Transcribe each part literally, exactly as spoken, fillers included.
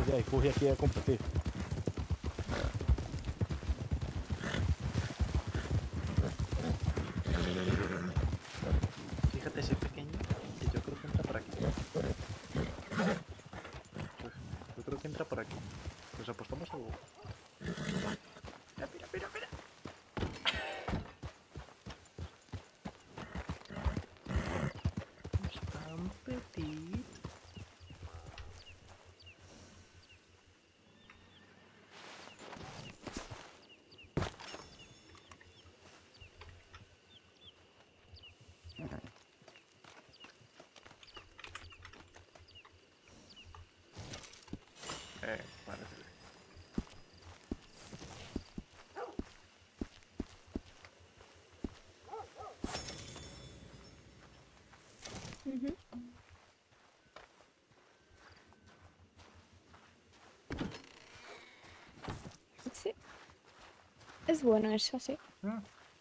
vamos ya, y Fuji aquí a competir. Fíjate ese pequeño que yo creo que entra por aquí. Pues yo creo que entra por aquí. Pues apostamos algo. Mira, mira, mira, mira. Es tan petit. Eh, parece bien. Ujú. Sí. Es bueno eso, sí. Mm.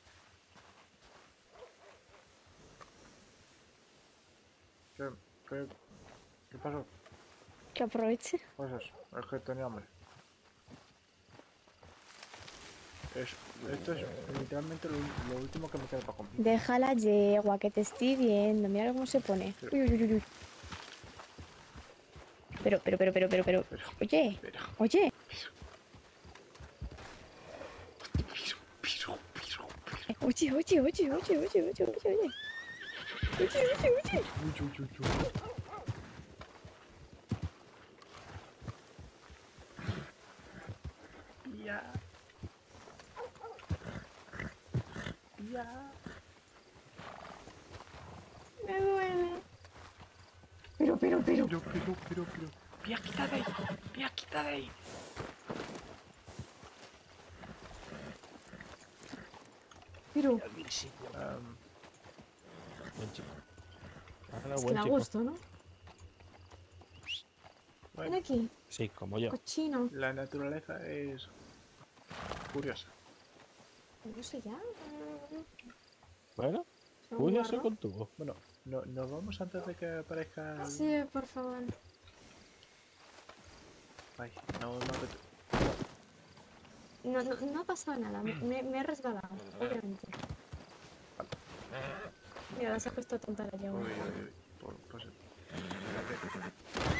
¿Qué, qué, qué pasó? Que aproveche. Pues eso, es que tenía hambre. Es, esto es literalmente lo, lo último que me queda para comer. Deja la yegua, que te estoy viendo. Mira cómo se pone. Pero- Uy, uy, uy, uy. Pero, pero, pero, pero, pero, pero. Pero, Oye, pero, oye. pero, pero, pero, pero. Oye, oye, oye, oye, oye, oye, oye, oye. Oye, oye, oye. Uy, uy, uy, uy. Ya. Ya. Me duele. Pero, pero, pero. Pero, pero, pero, pero. Mira, quita de ahí. Mira, quita de ahí. Pero. Um, Buen chico. Ahora, Es que buen da chico. gusto, ¿no? Ven bueno, aquí, Sí, como yo. cochino. la naturaleza es curiosa. No sé ya. Bueno, ¿Se Fuji se guarda? contuvo. Bueno, no, nos vamos antes de que aparezca el... Sí, por favor. Ay, no, no, vete. No, no, no ha pasado nada. Me, me he resbalado, obviamente. Mira, las ha puesto tonta la Uy, yegua. uy, uy. Por, pues, espérate.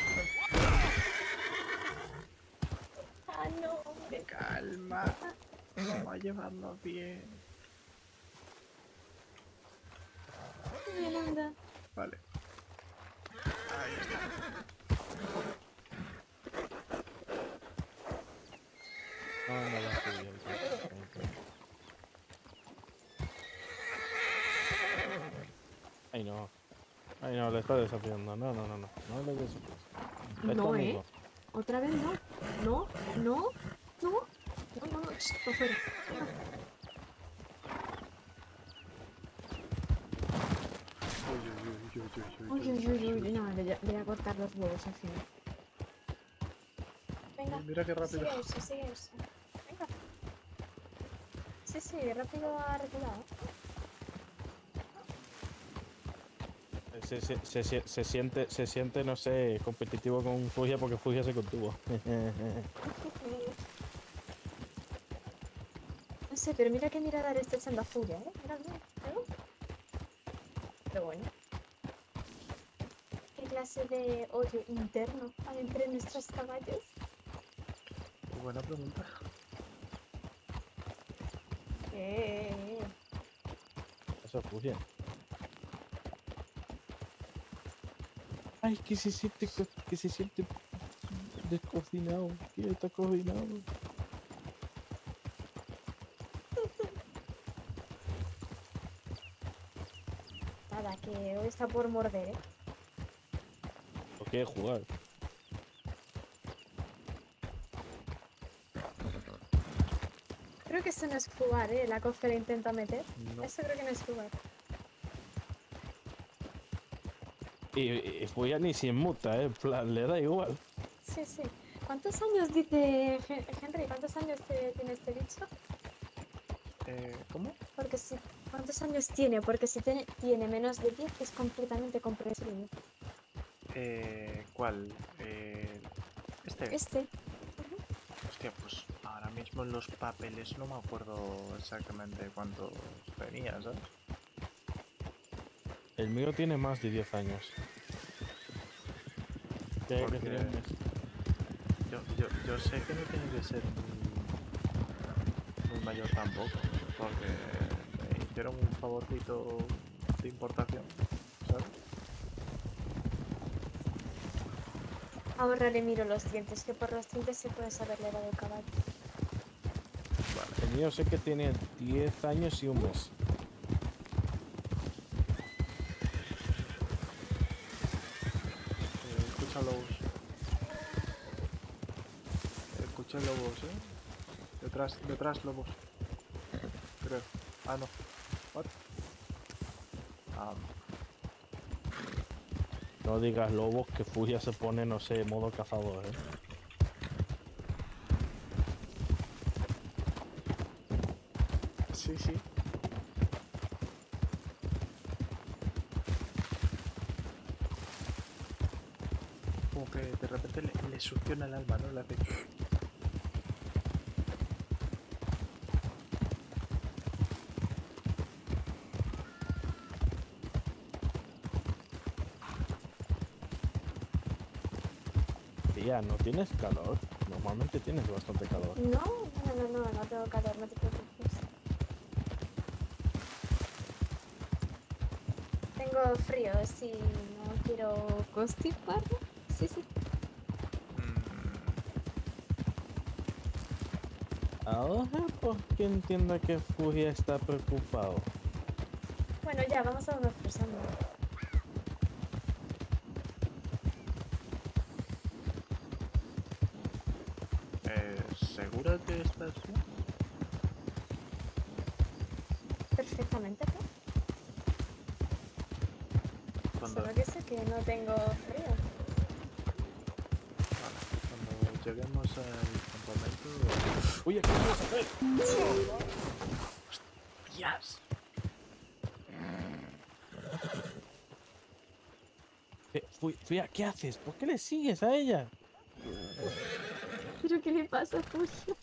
Ah, no, hombre. Calma. Vamos a llevarnos bien. Bien, anda. Vale. Ahí está. No, no va a subir el tranquilo. Ay, no. Ay, no, le está desafiando. No, no, no, no. No le desafíes. Vete No, conmigo. ¿eh? Otra vez no. No, no, no. No, no, no. Shh, para afuera. Uy, uy, uy, uy, uy, Uy, uy, uy, uy. No, le, le voy a cortar los huevos al final. Venga. Mira qué rápido. Sigue eso, sigue eso. Venga. Sí, sí, rápido ha reculado. Se, se, se, se, se siente, se siente, no sé, competitivo con Fugia porque Fugia se contuvo. No sé, pero mira qué mirada le está echando a Furia, ¿eh? Mira, mira, mira. Pero bueno. ¿Qué clase de odio interno hay entre nuestros caballos? Buena pregunta. Eh, eh, eh. Eso es Fugia. Ay, que se siente, co- que se siente descocinado. Que está cocinado. Nada, que hoy está por morder, ¿eh? ¿O quiere jugar? Creo que eso no es jugar, ¿eh? La coz que le intenta meter. No. Eso creo que no es jugar. Y, y Fugia ni se inmuta, ¿eh? En plan, le da igual. Sí, sí. ¿Cuántos años dice Hen- Henry? ¿Cuántos años te- tiene este bicho? Eh, ¿Cómo? Porque si... ¿Cuántos años tiene? Porque si tiene, tiene menos de diez es completamente comprensible. Eh, ¿cuál? Eh, Este. Este. Hostia, pues ahora mismo en los papeles no me acuerdo exactamente cuántos tenía, ¿sabes? El mío tiene más de diez años. ¿Qué que Porque sería un mes? yo, yo, yo sé que no tiene que ser muy, muy mayor tampoco, porque me hicieron un favorcito de importación, ¿sabes? Ahora le miro los dientes, que por los dientes se puede saber la edad del caballo. Vale. El mío sé que tiene diez años y un mes. Eh, escucha lobos. Escuché lobos, ¿eh? Detrás, detrás lobos. Creo. Ah, no. What? Ah, No digas lobos que Furia se pone, no sé, modo cazador, ¿eh? sí, sí. Como que de repente le, le succiona el alma, ¿no? Le hace... Tía, ¿no tienes calor? Normalmente tienes bastante calor. No, no, no, no, no tengo calor, no te preocupes. Tengo frío, si no quiero constiparme. Sí, sí. Ahora, ¿por qué entiendo que Furia está preocupado? Bueno, ya, vamos a unos persona. Eh, ¿Segura que estás bien? Perfectamente, ¿no? Cuando, Solo que sé que no tengo frío. vale, cuando lleguemos al campamento... Oye, ¿qué vas a hacer? ¡Hostias! Eh, Fu- Furia, ¿qué haces? ¿Por qué le sigues a ella? ¿Pero qué le pasa, Julio?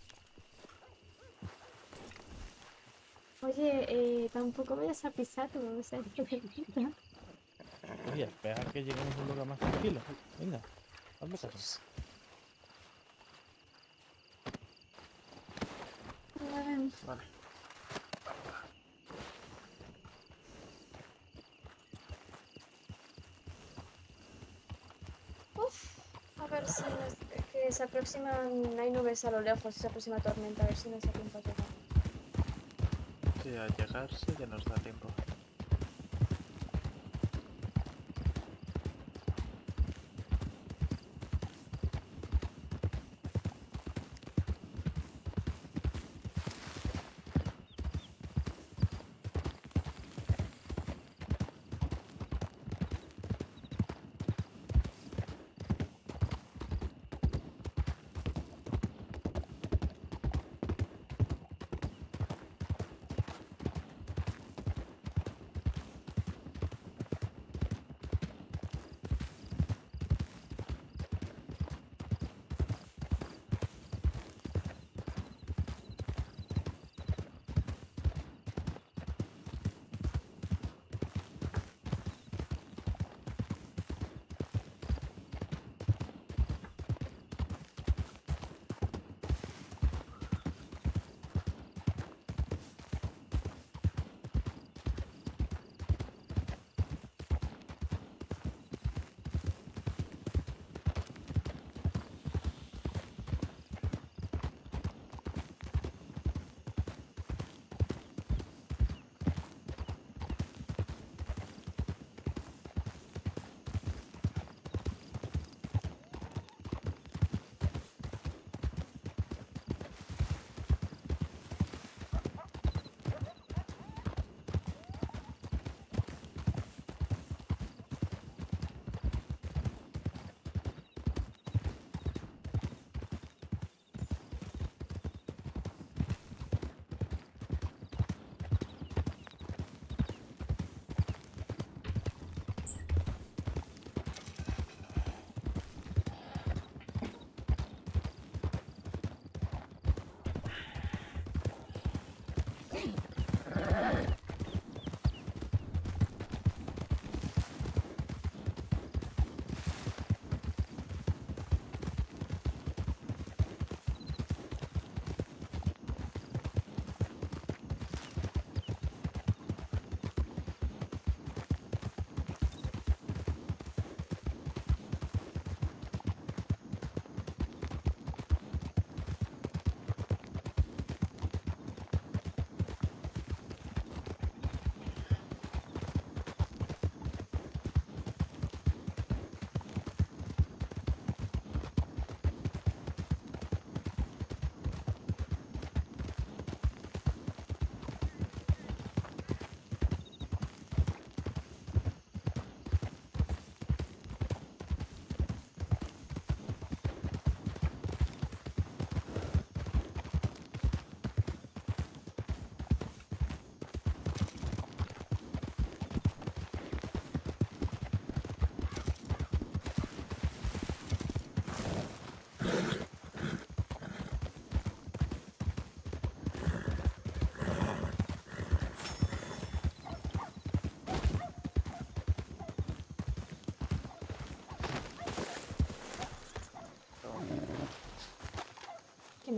Oye, eh, tampoco vayas a pisarlo, o sea, que te quita. Oye, espera que lleguemos a un lugar más tranquilo. Venga, hazme caso. Ay, Vale. uf, a ver si nos, que se aproximan, hay nubes a lo lejos, se aproxima tormenta, a ver si nos da tiempo a llegar. Sí, al llegar sí que nos da tiempo.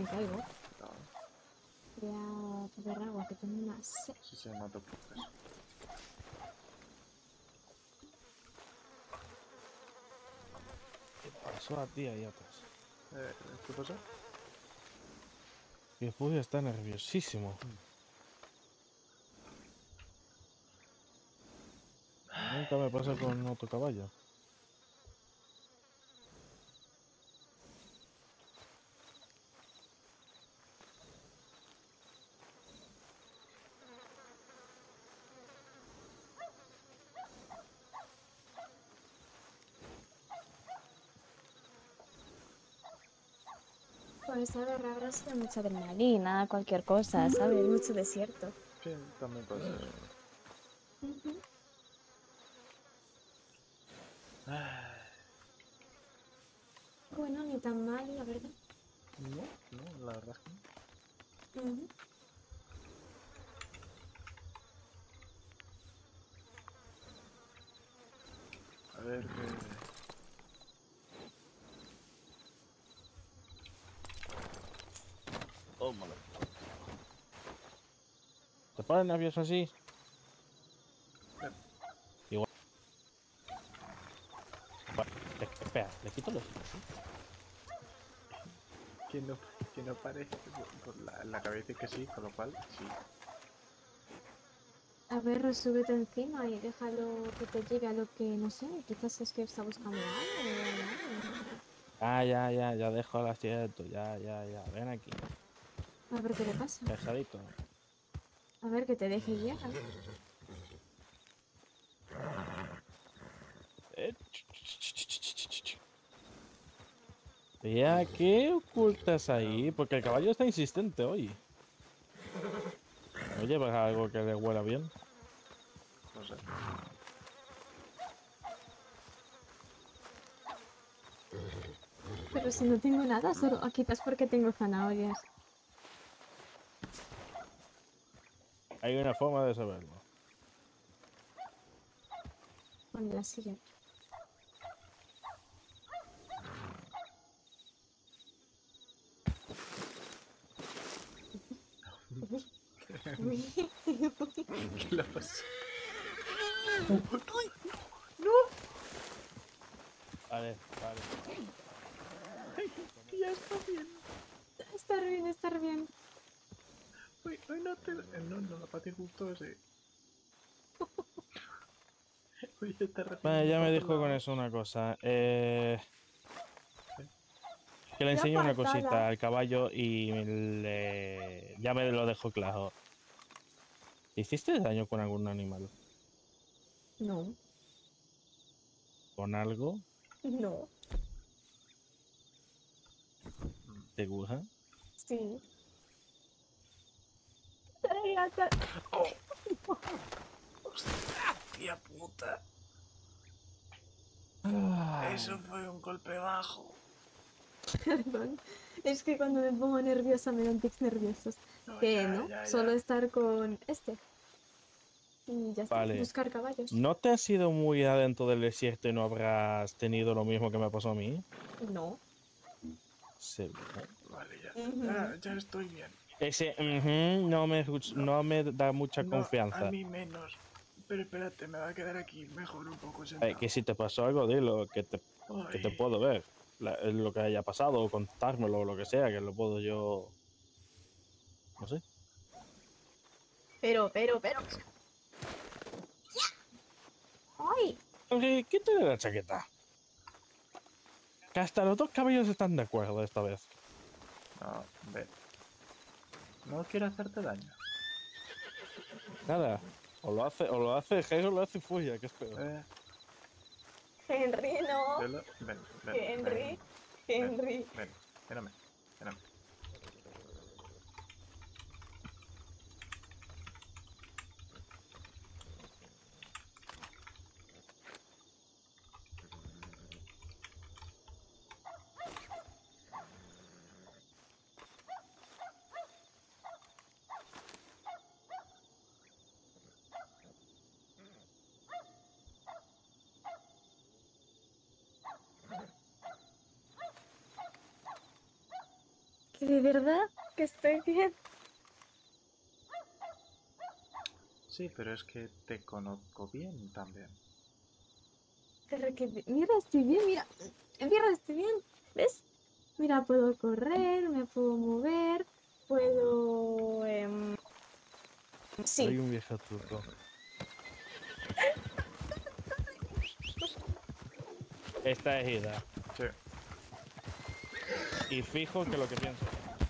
me caigo. No, Voy a beber agua, que tengo una sed. sí, sí, no te preocupes. ¿Qué pasó a ti ahí atrás? Eh, ¿Qué pasa? Que Fuji está nerviosísimo. Nunca me pasa con otro caballo. Pues a ver, habrá sido mucha adrenalina, cualquier cosa, ¿sabes? Mucho desierto. Sí, también puede ser. Ujú. Ay, Bueno, ni tan mal, la verdad. no, no, la verdad es que no. Ujú. A ver qué. Tómalo. ¿Te pones nervioso así? Bien. Igual. Vale, le- espera, le quito los ojos. Que no, que no parece. Por la, la cabeza dice que sí, con lo cual sí. A ver, súbete encima y déjalo que te lleve a lo que, no sé, quizás es que está buscando algo o algo. Ah, ya, ya, ya dejo el asiento. Ya, ya, ya. Ven aquí. A ver qué le pasa. Dejadito. A ver que te deje llegar. Eh, ch- ch- ch- ch- ch- ch- ch- ch. Vea, ¿qué ocultas ahí? Porque el caballo está insistente hoy. ¿No llevas algo que le huela bien? No sé. Pero si no tengo nada, solo ah, quizás porque tengo zanahorias. Hay una forma de saberlo. Con la silla. Uy, uy, uy. ¿Qué le pasa? Vale, vale. Ya está bien. Estar bien, estar bien. Uy, uy, no te. eh, No, no, para ti justo ese. Uy, está Vale, recibiendo ya me por dijo todos con lados. eso una cosa. Eh, que le Una enseñe una patada. cosita al caballo y le... ya me lo dejo claro. ¿Hiciste daño con algún animal? No, ¿Con algo? no, ¿Te gusta? sí. Ay, ata- ¡Tía puta! Ah, Eso fue un golpe bajo. Perdón. Es que cuando me pongo nerviosa me dan tics nerviosos. No, Que ya, no, ya, solo ya. estar con este. Y ya está, vale. buscar caballos. ¿No te has ido muy adentro del desierto y no habrás tenido lo mismo que me pasó a mí? No. Seguro. Vale, ya. Ujú. Ya, ya estoy bien. Ese ujú, no, me, no me da mucha No, a confianza. mí menos. Pero espérate, me va a quedar aquí mejor un poco Eh, sentado. que si te pasó algo, dilo, que te, que te Ay, puedo ver. La- lo que haya pasado, o contármelo, o lo que sea, que lo puedo yo. No sé. Pero, pero, pero. ¡Ay! Aunque, quítale la chaqueta. Que hasta los dos caballos están de acuerdo esta vez. no, ven. No quiero hacerte daño. Nada. O lo hace, o lo hace Geo o lo hace Fuya, que es peor. Eh, Henry, no. velo. Ven, ven, Henry, ven. Henry. Ven, ven. Ven a mí, ven a mí. ¿De verdad que estoy bien? Sí, pero es que te conozco bien también. Pero que... Mira, estoy bien, mira. Mira, estoy bien. ¿Ves? Mira, puedo correr, me puedo mover, puedo... em, Soy Sí. un viejo turco. Esta es Ida. Sí. Y fijo que lo que pienso.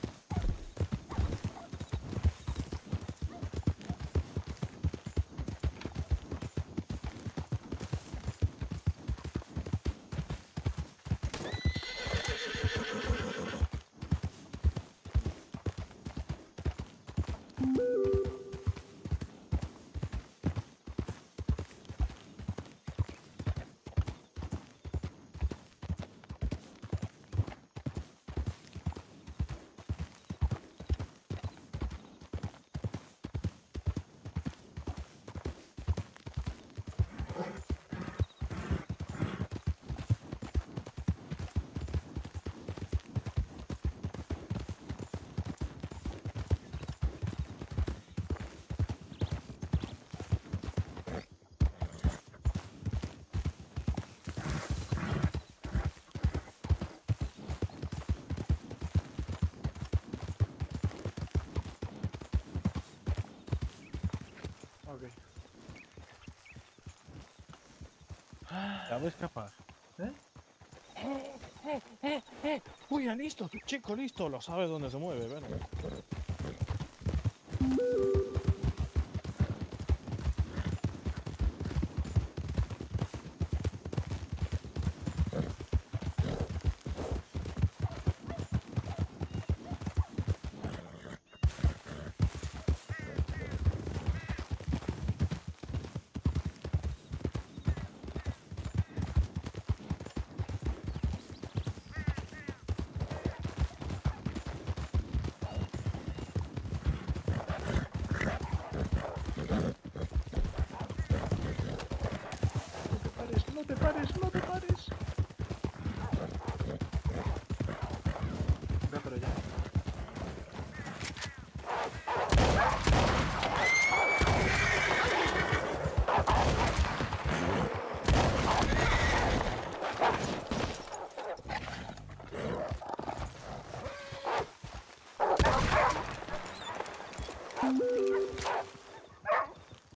Ok. ¿Sabes capaz? ¿Eh? ¡Eh, eh, eh, eh! ¡Uy, listo! ¡Chico, listo! Lo sabe dónde se mueve, ven. No te pares, no te pares, no te pares.